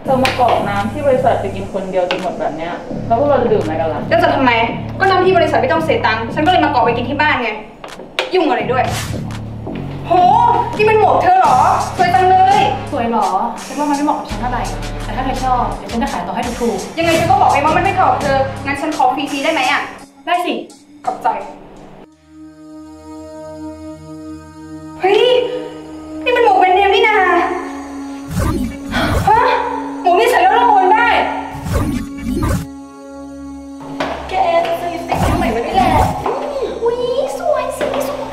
เธอมากรอกน้ำที่บริษัทไปกินคนเดียวจนหมดแบบเนี้ยแล้วพวกเราจะดื่มอะไรกันล่ะแล้วจะทำไมก็น้ำที่บริษัทไม่ต้องเสียตังค์ฉันก็เลยมากรอกไปกินที่บ้านไงยุ่งอะไรด้วยโหนี่เป็นหมวกเธอเหรอสวยจังเลยสวยหรอฉันว่ามันไม่เหมาะกับฉันเท่าไหร่แต่ถ้าเธอชอบเดี๋ยวฉันจะขายต่อให้ถูกยังไงเธอก็บอกเองว่ามันไม่เข้ากับเธองั้นฉันขอฟรีๆได้ไหมอ่ะได้สิขอบใจเฮ้ยนี่มันหมวกแบรนด์เนมนี่นาฮะหมวกนี่ใส่แล้วรางวัลได้แกจะซื้อติ๊กใหม่มาด้วยแหละอุ๊ยสวยสีสวย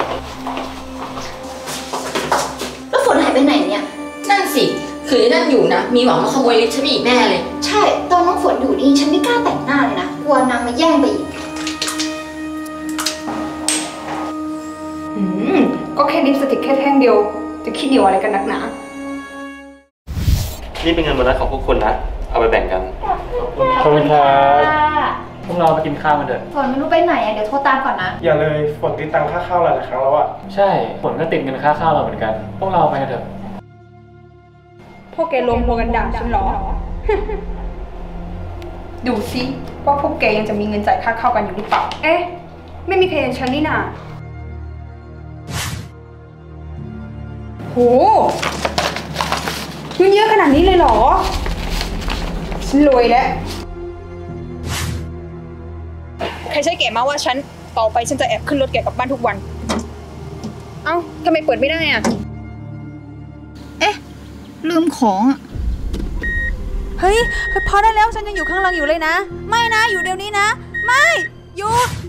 แล้วฝนหายไปไหนเนี่ยนั่นสิคือนั่นอยู่นะมีหวังมาขโมยลิปฉันอีกแน่เลยใช่ตอนน้องฝนอยู่นี่ฉันไม่กล้าแต่งหน้าเลยนะกลัวนางมาแย่งไปอีกก็แค่ลิปสติกแค่แท่งเดียวจะคิดเหนียวอะไรกันนักหนานี่เป็นเงินโบนัสของพวกคุณนะเอาไปแบ่งกันขอบคุณครับพวกเราไปกินข้าวกันเถอะฝนไม่รู้ไปไหนเดี๋ยวโทรตามก่อนนะอย่าเลยฝนติดตังค่าข้าวหลายครั้งแล้วอะใช่ฝนก็ติดเงินค่าข้าวเราเหมือนกันพวกเราไปกันเถอะพวกแกรวมหัวกันด่าฉันหรอ ดูสิว่าพวกแกยังจะมีเงินจ่ายค่าข้าวกันอยู่หรือเปล่าเอ๊ะไม่มีใครเห็นฉันนี่นาโหเงินเยอะขนาดนี้เลยเหรอฉันรวยแล้วใครใช่แกมาว่าฉันต่อไปฉันจะแอบขึ้นรถแกกลับบ้านทุกวันเอ้าทำไมเปิดไม่ได้อ่ะเอ๊ะลืมของเฮ้ยพอได้แล้วฉันยังอยู่ข้างหลังอยู่เลยนะไม่นะอยู่เดี๋ยวนี้นะไม่หยุด